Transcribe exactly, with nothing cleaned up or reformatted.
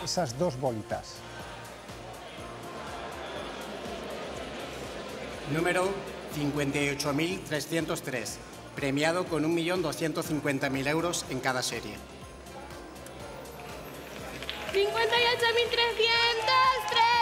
esas dos bolitas. Número cincuenta y ocho mil trescientos tres, premiado con un millón doscientos cincuenta mil euros en cada serie. cincuenta y ocho mil trescientos tres.